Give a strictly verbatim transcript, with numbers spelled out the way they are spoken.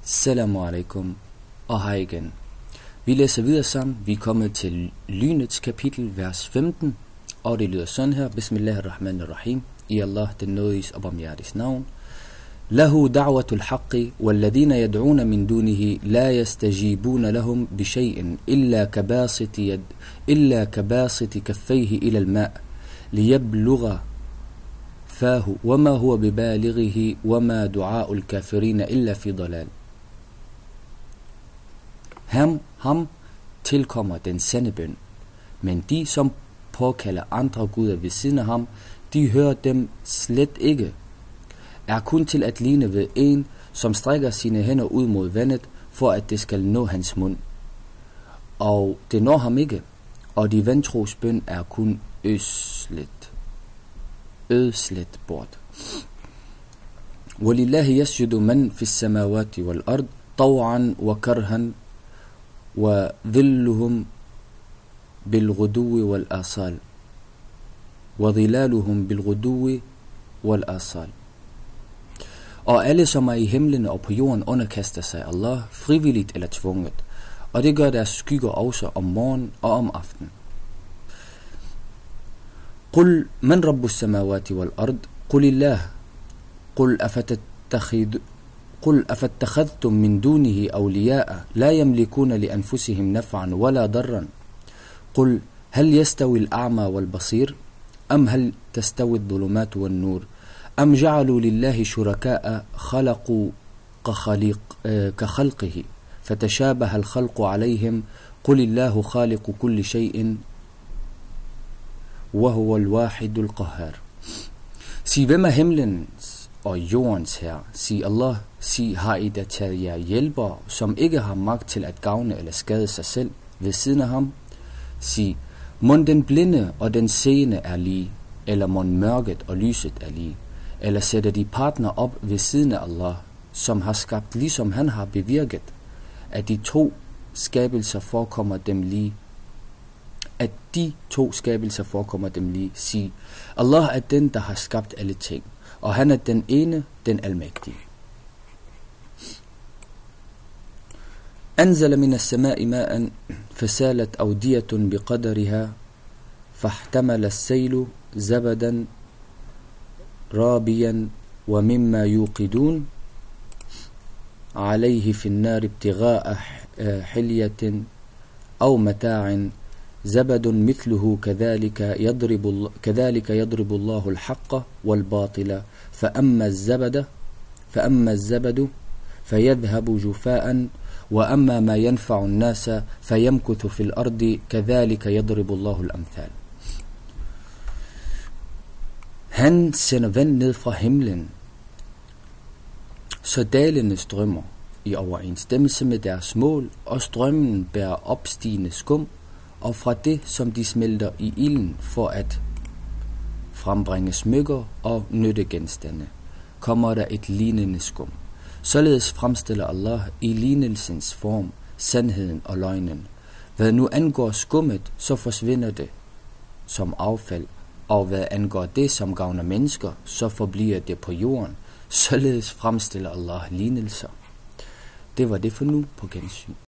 Assalamu alaikum og hej igen. Vi læser videre sammen. Vi er kommet til lynets kapitel, vers femten, og det lyder sådan her. Bismillahirrahmanirrahim. I Allah, den nådiges og barmhjertiges navn. Lahu da'watul haqqi, walladhina yad'una min dunihi, la yastajibuna lahum bishay'in, illa kabasiti yad, illa kabasiti kaffayhi ila al-ma' liyablugha fahu, wama huwa bibalighihi, wama du'a'ul kafirina illa fi dalal. Ham, ham tilkommer den sande bøn, men de, som påkalder andre guder ved siden af ham, de hører dem slet ikke, er kun til at ligne ved en, som strækker sine hænder ud mod vandet, for at det skal nå hans mund. Og det når ham ikke, og de vantros bøn er kun ødslet, ødslet bort. وَلِلَّهِ يَسْجُدُ مَنْ فِي السَّمَاوَاتِ وَالْأَرْضِ طَوْعًا وَكَرْهًا وَظِلُّهُمْ بِالْغُدُوِّ وَالْآصَالِ وَظِلَالُهُمْ بِالْغُدُوِّ وَالْآصَالِ. Og alle, som er i himlen og på jorden, underkaster sig Allah, frivilligt eller tvunget, og det gør deres skygger også om morgen og om aften. قُلْ مَنْ رَبُّ السَّمَاوَاتِ وَالْأَرْضِ قُلِ اللَّهُ قُلْ أَفَتَتَّخِذُ قل أفتخذتم من دونه أولياء لا يملكون لأنفسهم نفعا ولا ضرا قل هل يستوي الأعمى والبصير أم هل تستوي الظلمات والنور أم جعلوا لله شركاء خلقوا كخلق كخلقه فتشابه الخلق عليهم قل الله خالق كل شيء وهو الواحد القهار. Sig, hvem er himlens og jordens herre? Sig Allah, sig, har I da taget jer hjælpere, som ikke har magt til at gavne eller skade sig selv ved siden af ham? Sig, mon den blinde og den seende er lige, eller mon mørket og lyset er lige, eller sætter de partner op ved siden af Allah, som har skabt ligesom han har bevirket, at de to skabelser forekommer dem lige, at de to skabelser forekommer dem lige. Sig, Allah er den, der har skabt alle ting, og han er den ene, den almægtige. أنزل من السماء ماء فسالت أودية بقدرها فاحتمل السيل زبدا رابيا ومما يوقدون عليه في النار ابتغاء حلية أو متاع زبد مثله كذلك يضرب كذلك يضرب الله الحق والباطل فأما الزبد فأما الزبد فيذهب جفاء وأما ما ينفع الناس فيمكث في الأرض كذلك يضرب الله الأمثال. Han sender vand ned fra himlen, så dalene strømmer i overensstemmelse med deres mål, og strømmen bærer opstigende skum, og fra det, som de smelter i ilden for at frembringe smykker og nyttegenstande, kommer der et lignende skum. Således fremstiller Allah i lignelsens form sandheden og løgnen. Hvad nu angår skummet, så forsvinder det som affald, og hvad angår det, som gavner mennesker, så forbliver det på jorden. Således fremstiller Allah lignelser. Det var det for nu. På gensyn.